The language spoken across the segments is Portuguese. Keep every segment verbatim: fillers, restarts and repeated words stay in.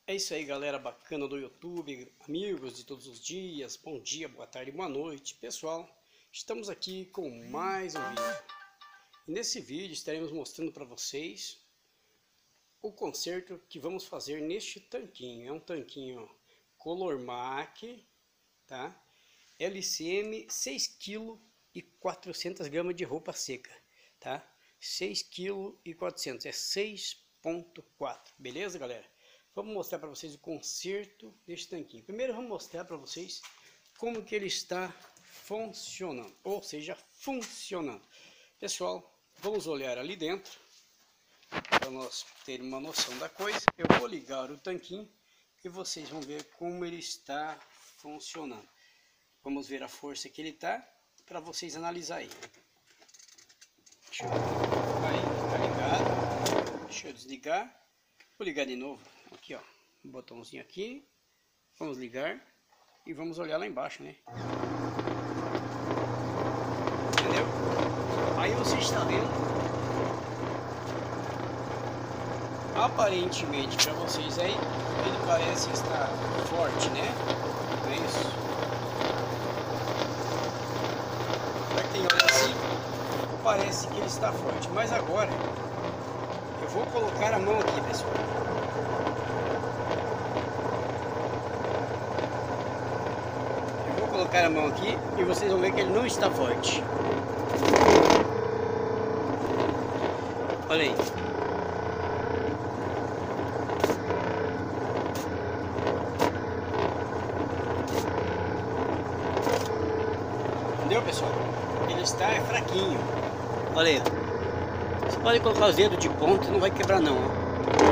É isso aí, galera bacana do YouTube, amigos de todos os dias, bom dia, boa tarde, boa noite. Pessoal, estamos aqui com mais um vídeo. E nesse vídeo estaremos mostrando para vocês o conserto que vamos fazer neste tanquinho. É um tanquinho Color Mac, tá? L C M seis quilos e quatrocentas gramas de roupa seca, tá? seis quilos e quatrocentos, é seis ponto quatro, beleza, galera? Vamos mostrar para vocês o conserto deste tanquinho. Primeiro vamos mostrar para vocês como que ele está funcionando, ou seja, funcionando. Pessoal, vamos olhar ali dentro, para nós termos uma noção da coisa. Eu vou ligar o tanquinho e vocês vão ver como ele está funcionando. Vamos ver a força que ele está, para vocês analisarem aí. Deixa eu... Aí, tá ligado. Deixa eu desligar. Vou ligar de novo. Aqui, ó, um botãozinho aqui, vamos ligar e vamos olhar lá embaixo, né? Entendeu? Aí você está vendo, aparentemente para vocês aí, ele parece estar forte, né? Não é isso? Para quem olha assim, parece que ele está forte, mas agora eu vou colocar a mão aqui, pessoal. Colocar a mão aqui e vocês vão ver que ele não está forte. Olha aí. Entendeu, pessoal? Ele está é fraquinho. Olha aí. Você pode colocar os dedos de ponta e não vai quebrar não, ó.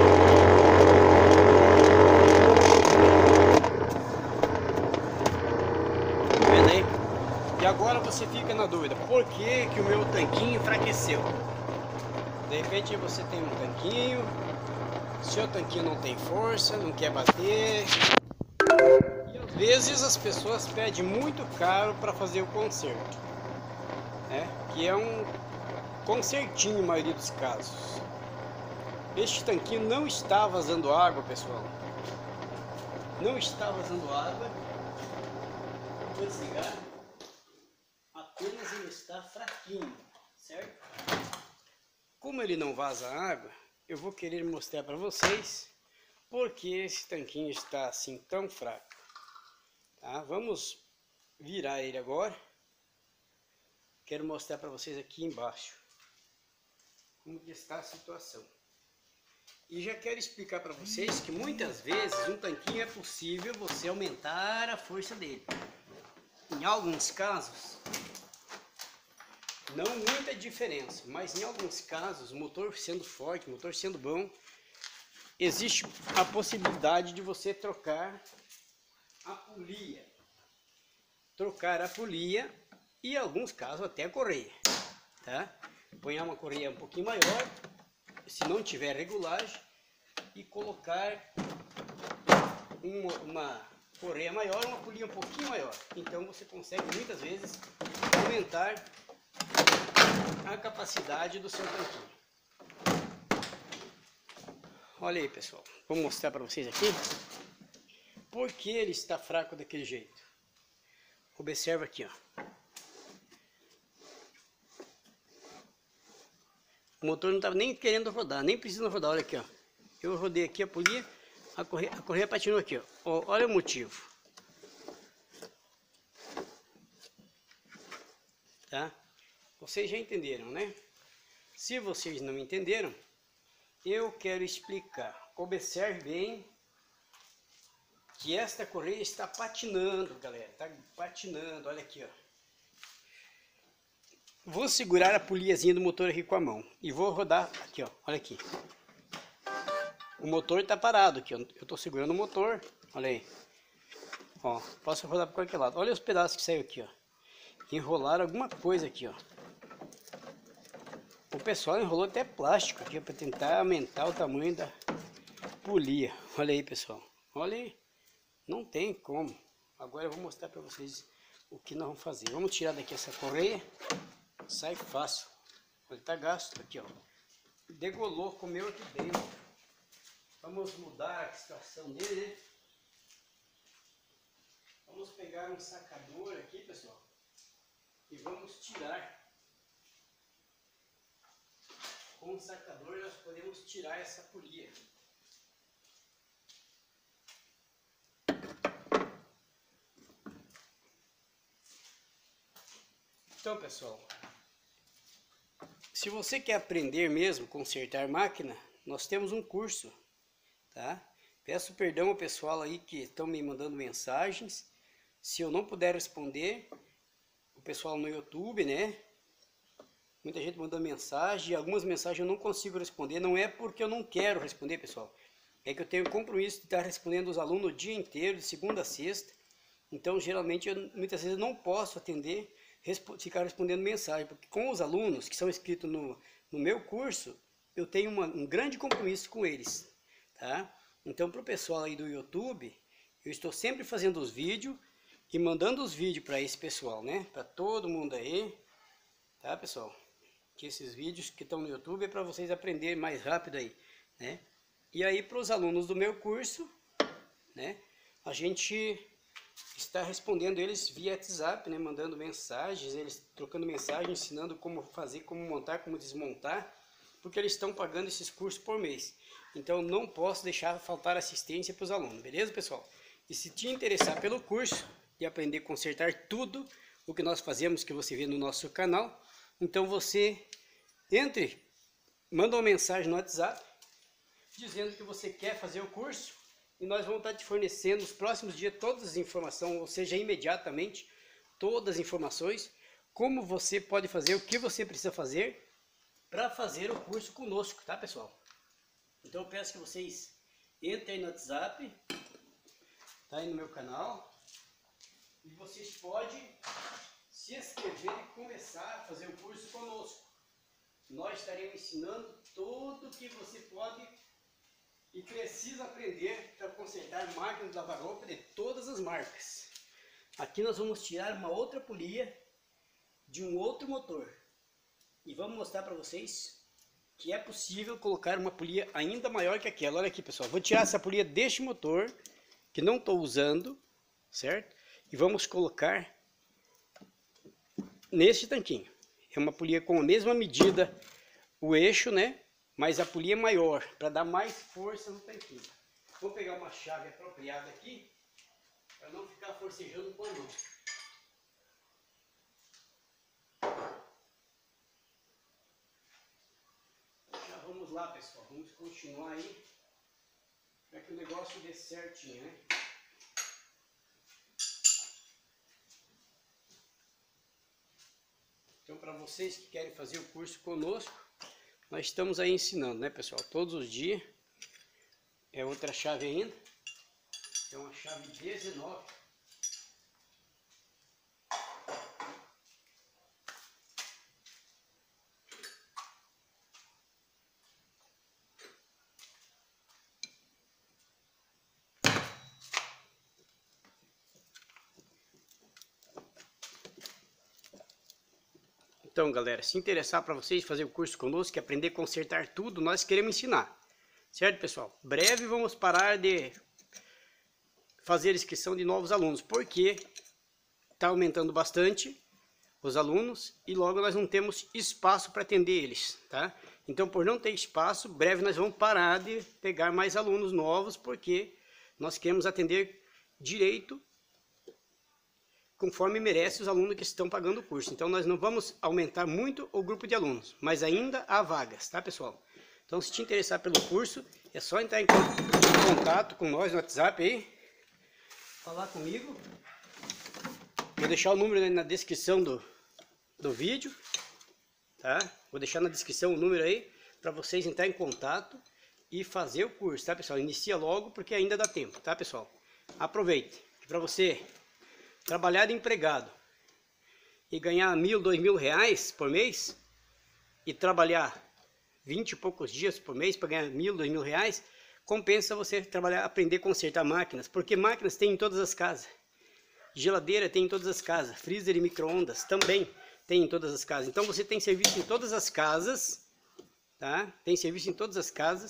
E agora você fica na dúvida, por que que o meu tanquinho enfraqueceu? De repente você tem um tanquinho, seu tanquinho não tem força, não quer bater. E às vezes as pessoas pedem muito caro para fazer o conserto, né? Que é um consertinho na maioria dos casos. Este tanquinho não está vazando água, pessoal. Não está vazando água. Vou desligar. Apenas ele está fraquinho, certo? Como ele não vaza água, eu vou querer mostrar para vocês porque esse tanquinho está assim tão fraco, tá? Vamos virar ele agora. Quero mostrar para vocês aqui embaixo como que está a situação. E já quero explicar para vocês que muitas vezes um tanquinho é possível você aumentar a força dele. Em alguns casos, não muita diferença, mas em alguns casos, o motor sendo forte, o motor sendo bom, existe a possibilidade de você trocar a polia. Trocar a polia e em alguns casos até a correia, tá? Põe uma correia um pouquinho maior, se não tiver regulagem, e colocar uma, uma correia maior, uma polia um pouquinho maior. Então você consegue muitas vezes aumentar a capacidade do seu tanquinho. Olha aí, pessoal, vou mostrar para vocês aqui por que ele está fraco daquele jeito. Observa aqui, ó. O motor não estava nem querendo rodar, nem precisa rodar. Olha aqui, ó. Eu rodei aqui a polia, a correia, a correia patinou aqui, ó. Olha o motivo, tá? Vocês já entenderam, né? Se vocês não entenderam, eu quero explicar. Observe bem que esta correia está patinando, galera. Está patinando, olha aqui, ó. Vou segurar a poliazinha do motor aqui com a mão e vou rodar aqui, ó. Olha aqui. O motor está parado aqui, ó. Eu estou segurando o motor, olha aí. Ó, posso rodar para qualquer lado. Olha os pedaços que saiu aqui, ó. Enrolaram alguma coisa aqui, ó. O pessoal enrolou até plástico aqui para tentar aumentar o tamanho da polia. Olha aí, pessoal. Olha aí. Não tem como. Agora eu vou mostrar para vocês o que nós vamos fazer. Vamos tirar daqui essa correia. Sai fácil. Ele tá gasto aqui, ó. Degolou, comeu aqui dentro. Vamos mudar a situação dele, né? Vamos pegar um sacador aqui, pessoal, e vamos tirar. Com o sacador nós podemos tirar essa polia. Então, pessoal, se você quer aprender mesmo a consertar máquina, nós temos um curso, tá? Peço perdão ao pessoal aí que estão me mandando mensagens. Se eu não puder responder, o pessoal no YouTube, né? Muita gente mandando mensagem, algumas mensagens eu não consigo responder. Não é porque eu não quero responder, pessoal. É que eu tenho compromisso de estar respondendo os alunos o dia inteiro, de segunda a sexta. Então, geralmente, eu, muitas vezes eu não posso atender, respo ficar respondendo mensagem. Porque com os alunos que são inscritos no, no meu curso, eu tenho uma, um grande compromisso com eles, tá? Então, para o pessoal aí do YouTube, eu estou sempre fazendo os vídeos e mandando os vídeos para esse pessoal, né? Para todo mundo aí, tá, pessoal? Que esses vídeos que estão no YouTube é para vocês aprenderem mais rápido aí, né? E aí para os alunos do meu curso, né? A gente está respondendo eles via WhatsApp, né? Mandando mensagens, eles trocando mensagens, ensinando como fazer, como montar, como desmontar, porque eles estão pagando esses cursos por mês. Então não posso deixar faltar assistência para os alunos, beleza, pessoal? E se te interessar pelo curso de aprender a consertar tudo o que nós fazemos, que você vê no nosso canal, então você entre, manda uma mensagem no WhatsApp dizendo que você quer fazer o curso e nós vamos estar te fornecendo nos próximos dias todas as informações, ou seja, imediatamente, todas as informações, como você pode fazer, o que você precisa fazer para fazer o curso conosco, tá, pessoal? Então eu peço que vocês entrem no WhatsApp, tá aí no meu canal, e vocês podem se inscrever e começar a fazer o curso conosco. Nós estaremos ensinando tudo que você pode e precisa aprender para consertar máquinas de lavar roupa de todas as marcas. Aqui nós vamos tirar uma outra polia de um outro motor e vamos mostrar para vocês que é possível colocar uma polia ainda maior que aquela. Olha aqui, pessoal, vou tirar essa polia deste motor que não estou usando, certo? E vamos colocar nesse tanquinho. É uma polia com a mesma medida, o eixo, né? Mas a polia é maior, para dar mais força no tanquinho. Vou pegar uma chave apropriada aqui, para não ficar forcejando com a mão. Já vamos lá, pessoal. Vamos continuar aí, para que o negócio dê certinho, né? Então, para vocês que querem fazer o curso conosco, nós estamos aí ensinando, né, pessoal? Todos os dias. É outra chave ainda. É uma chave dezenove. Então, galera, se interessar para vocês fazer o curso conosco, aprender a consertar tudo, nós queremos ensinar. Certo, pessoal? Breve vamos parar de fazer inscrição de novos alunos, porque está aumentando bastante os alunos e logo nós não temos espaço para atender eles, tá? Então, por não ter espaço, breve nós vamos parar de pegar mais alunos novos, porque nós queremos atender direito conforme merece os alunos que estão pagando o curso. Então nós não vamos aumentar muito o grupo de alunos, mas ainda há vagas, tá, pessoal? Então se te interessar pelo curso, é só entrar em contato com nós no WhatsApp aí, falar comigo. Vou deixar o número na descrição do, do vídeo, tá? Vou deixar na descrição o número aí, para vocês entrarem em contato e fazer o curso, tá, pessoal? Inicia logo, porque ainda dá tempo, tá, pessoal? Aproveite, para você trabalhar de empregado e ganhar mil, dois mil reais por mês e trabalhar vinte e poucos dias por mês para ganhar mil, dois mil reais, compensa você trabalhar, aprender a consertar máquinas, porque máquinas tem em todas as casas, geladeira tem em todas as casas, freezer e micro-ondas também tem em todas as casas. Então você tem serviço em todas as casas, tá? Tem serviço em todas as casas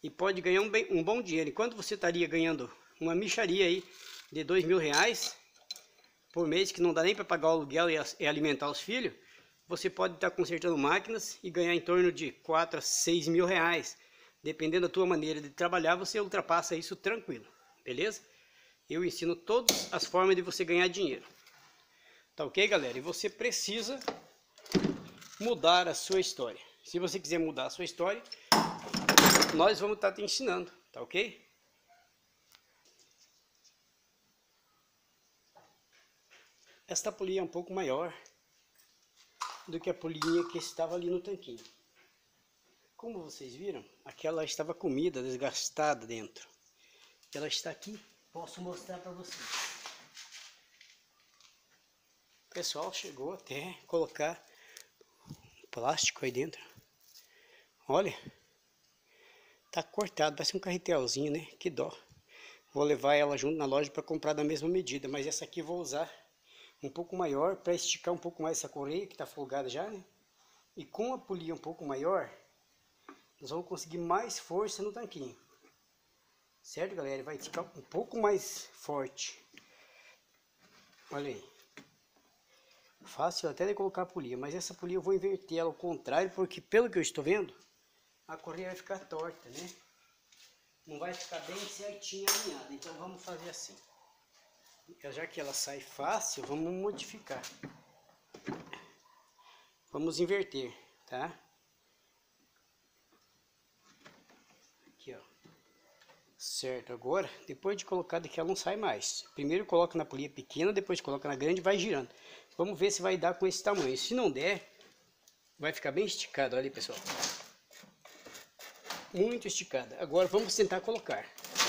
e pode ganhar um, bem, um bom dinheiro. Enquanto você estaria ganhando uma mixaria aí de dois mil reais por mês, que não dá nem para pagar o aluguel e, e alimentar os filhos, você pode estar consertando máquinas e ganhar em torno de quatro a seis mil reais. Dependendo da tua maneira de trabalhar, você ultrapassa isso tranquilo, beleza? Eu ensino todas as formas de você ganhar dinheiro. Tá ok, galera? E você precisa mudar a sua história. Se você quiser mudar a sua história, nós vamos estar te ensinando, tá ok? Esta polia é um pouco maior do que a polinha que estava ali no tanquinho. Como vocês viram, aquela estava comida, desgastada dentro. Ela está aqui, posso mostrar para vocês. O pessoal chegou até colocar plástico aí dentro. Olha, tá cortado, parece um carretelzinho, né? Que dó. Vou levar ela junto na loja para comprar da mesma medida, mas essa aqui eu vou usar um pouco maior para esticar um pouco mais essa correia que tá folgada já, né? E com a polia um pouco maior, nós vamos conseguir mais força no tanquinho. Certo, galera? Vai ficar um pouco mais forte. Olha aí. Fácil até de colocar a polia, mas essa polia eu vou inverter ela ao contrário, porque pelo que eu estou vendo, a correia vai ficar torta, né? Não vai ficar bem certinha alinhada. Então vamos fazer assim. Já que ela sai fácil, vamos modificar. Vamos inverter, tá? Aqui, ó. Certo, agora, depois de colocar daqui, ela não sai mais. Primeiro coloca na polia pequena, depois coloca na grande e vai girando. Vamos ver se vai dar com esse tamanho. Se não der, vai ficar bem esticado. Olha aí, pessoal. Muito esticada. Agora vamos tentar colocar.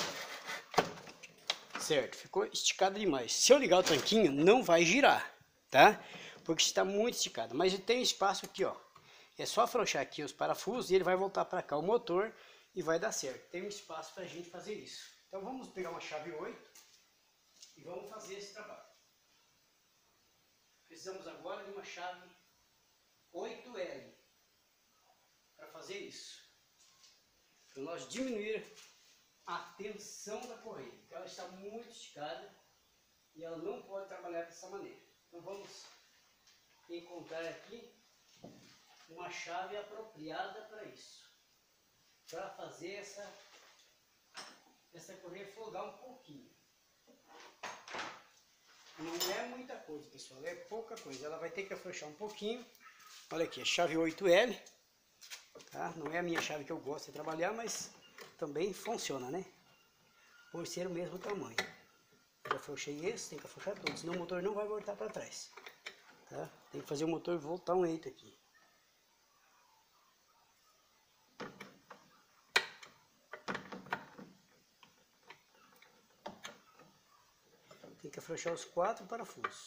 Certo, ficou esticado demais. Se eu ligar o tanquinho, não vai girar, tá? Porque está muito esticado. Mas tem espaço aqui, ó. É só afrouxar aqui os parafusos e ele vai voltar para cá o motor e vai dar certo. Tem um espaço para a gente fazer isso. Então vamos pegar uma chave oito e vamos fazer esse trabalho. Precisamos agora de uma chave oito L para fazer isso. Para nós diminuir a tensão da correia, porque ela está muito esticada e ela não pode trabalhar dessa maneira. Então vamos encontrar aqui uma chave apropriada para isso, para fazer essa, essa correia folgar um pouquinho. Não é muita coisa, pessoal, é pouca coisa. Ela vai ter que afrouxar um pouquinho. Olha aqui, a chave oito L, tá? Não é a minha chave que eu gosto de trabalhar, mas também funciona, né? Por ser o mesmo tamanho. Já afrouxei esse, tem que afrouxar todos, senão o motor não vai voltar para trás, tá? Tem que fazer o motor voltar um eito aqui. Tem que afrouxar os quatro parafusos.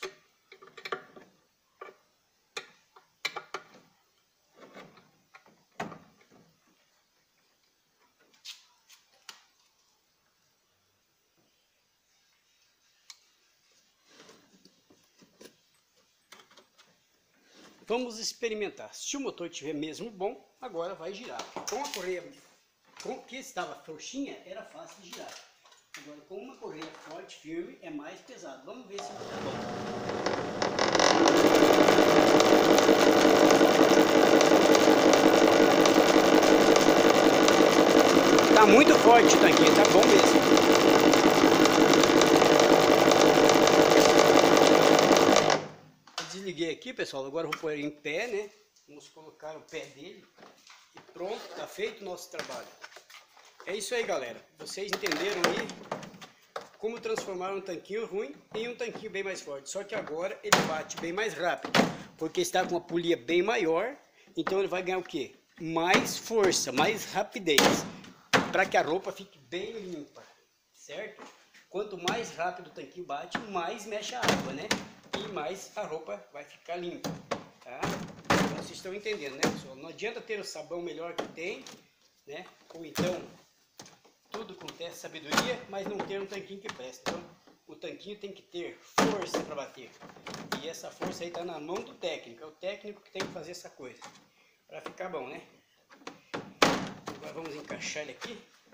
Vamos experimentar. Se o motor estiver mesmo bom, agora vai girar. Com a correia com que estava frouxinha, era fácil de girar. Agora, com uma correia forte, firme, é mais pesado. Vamos ver se vai dar bom. Tá muito forte o tanquinho, tá bom mesmo. Desliguei aqui, pessoal. Agora eu vou pôr ele em pé, né? Vamos colocar o pé dele. E pronto, tá feito o nosso trabalho. É isso aí, galera. Vocês entenderam aí como transformar um tanquinho ruim em um tanquinho bem mais forte. Só que agora ele bate bem mais rápido, porque está com uma polia bem maior. Então ele vai ganhar o quê? Mais força, mais rapidez, para que a roupa fique bem limpa, certo? Quanto mais rápido o tanquinho bate, mais mexe a água, né? E mais a roupa vai ficar limpa, tá? Então vocês estão entendendo, né, pessoal? Não adianta ter o sabão melhor que tem, né? Ou então tudo com teste sabedoria, mas não ter um tanquinho que presta. Então o tanquinho tem que ter força para bater. E essa força aí está na mão do técnico. É o técnico que tem que fazer essa coisa para ficar bom, né? Agora vamos encaixar ele aqui.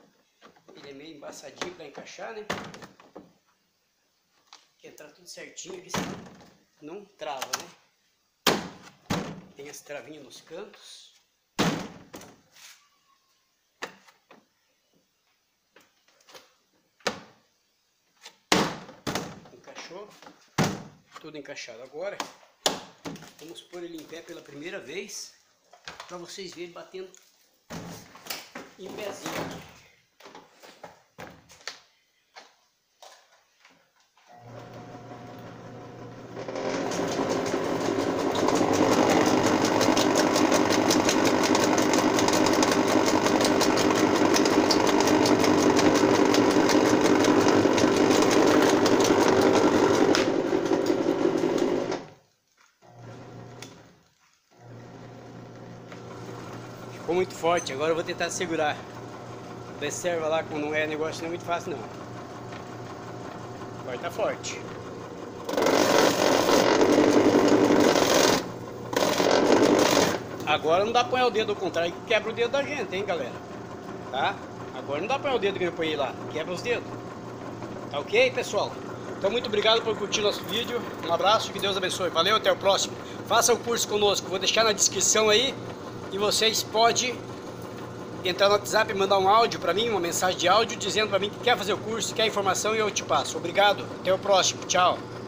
Ele é meio embaçadinho para encaixar, né? Tem que entrar tudo certinho aqui, senão não trava, né? Tem as travinhas nos cantos. Encaixou. Tudo encaixado. Agora, vamos pôr ele em pé pela primeira vez, para vocês verem batendo em pezinho. Ficou muito forte, agora eu vou tentar segurar. Observa lá como não é negócio, não é muito fácil não. Agora tá forte. Agora não dá pra pôr o dedo ao contrário, que quebra o dedo da gente, hein, galera? Tá? Agora não dá pra pôr o dedo que eu põe lá, quebra os dedos. Tá ok, pessoal? Então muito obrigado por curtir nosso vídeo. Um abraço, que Deus abençoe. Valeu, até o próximo. Faça o curso conosco, vou deixar na descrição aí. E vocês podem entrar no WhatsApp e mandar um áudio para mim, uma mensagem de áudio, dizendo para mim que quer fazer o curso, quer informação e eu te passo. Obrigado, até o próximo, tchau.